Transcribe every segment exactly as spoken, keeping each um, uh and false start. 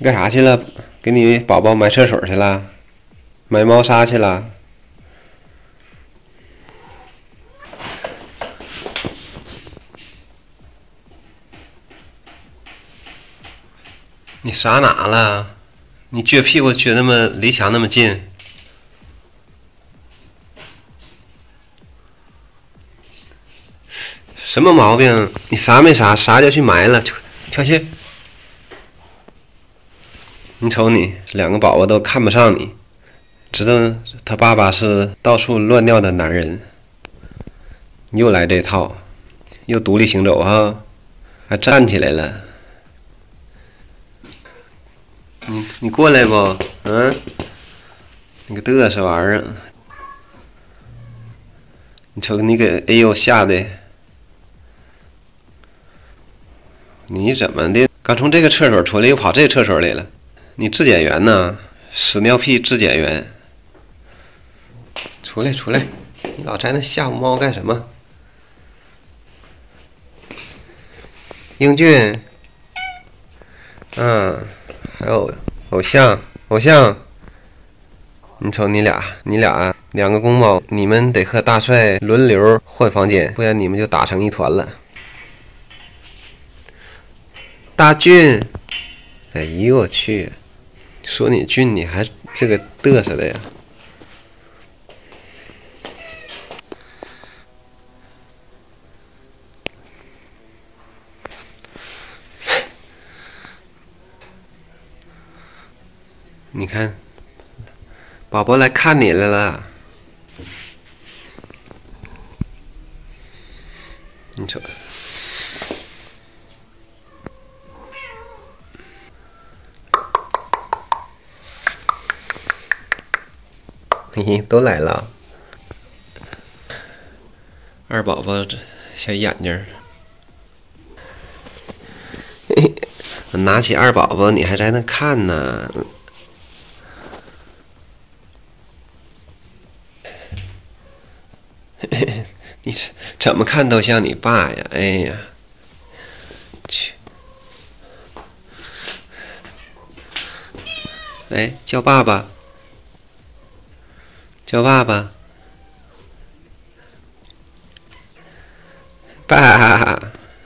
你干啥去了？给你宝宝买厕所去了？买猫砂去了？你傻哪了？你撅屁股撅那么离墙那么近？什么毛病？你啥没啥？啥就去埋了？快去！你瞅你，两个宝宝都看不上你，知道他爸爸是到处乱尿的男人。你又来这套，又独立行走哈，还站起来了。你你过来不？嗯，你个嘚瑟玩意儿！你瞅你给哎呦吓的，你怎么的？刚从这个厕所出来，又跑这个厕所来了？你质检员呢？屎尿屁质检员！出来出来！你老在那吓唬猫干什么？英俊，嗯，还有偶像偶像，你瞅你俩，你俩两个公猫，你们得和大帅轮流换房间，不然你们就打成一团了。大俊，哎呦我去！说你俊，你还这个嘚瑟的呀？你看，宝宝来看你来了。你瞅，嘿嘿，都来了。二宝宝这小眼睛，嘿嘿，拿起二宝宝，你还在那看呢。你怎么看都像你爸呀！哎呀，去！哎，叫爸爸，叫爸爸，爸！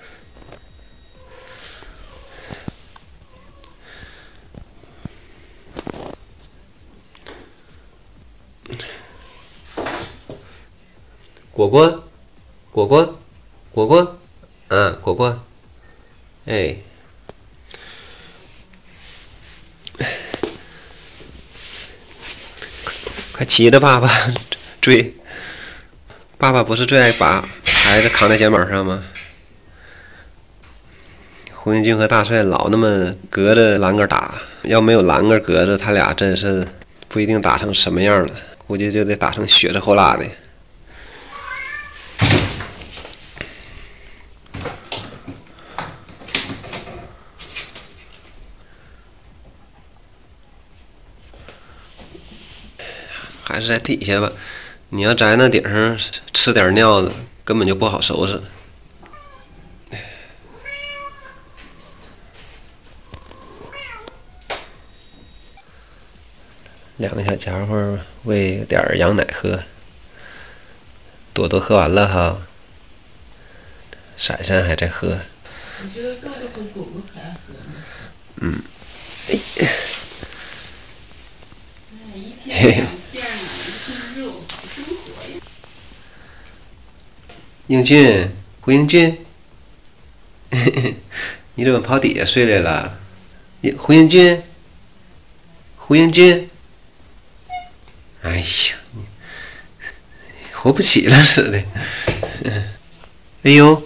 果果。果果，果果，嗯，果果，哎，快骑着爸爸追！爸爸不是最爱把孩子扛在肩膀上吗？胡云静和大帅老那么隔着栏杆打，要没有栏杆隔着，他俩真是不一定打成什么样了，估计就得打成血着后拉的。还是在底下吧，你要在那顶上吃点尿的，根本就不好收拾。两个小家伙喂点羊奶喝，朵朵喝完了哈，闪闪还在喝。 你觉得豆豆和果果可爱喝吗？ 嗯。 哎，一天两片呢，一顿肉，生活呀。 英俊，胡英俊，你怎么跑底下睡来了？胡英俊，胡英俊，哎呀，活不起了似的。哎呦，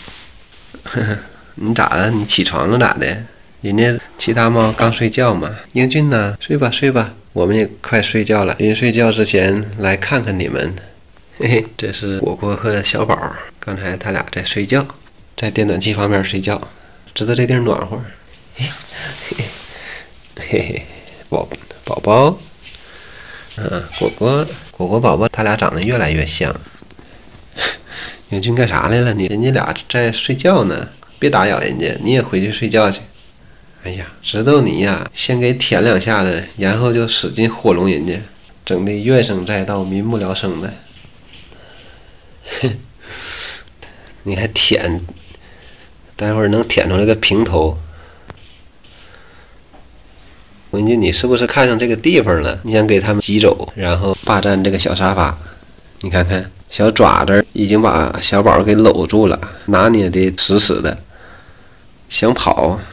你咋了？你起床了咋的？人家其他猫刚睡觉嘛。英俊呢？睡吧睡吧，我们也快睡觉了。临睡觉之前来看看你们。嘿嘿，这是果果和小宝，刚才他俩在睡觉，在电暖气旁边睡觉，知道这地儿暖和。嘿嘿嘿嘿，宝宝宝，嗯，果果果果宝宝，他俩长得越来越像。英俊干啥来了？你人家俩在睡觉呢，别打扰人家，你也回去睡觉去。 哎呀，知道你呀，先给舔两下子，然后就使劲活拢人家，整的怨声载道，民不聊生的。哼，你还舔，待会儿能舔出来个平头。文君，你是不是看上这个地方了？你想给他们挤走，然后霸占这个小沙发？你看看，小爪子已经把小宝给搂住了，拿捏的死死的，想跑。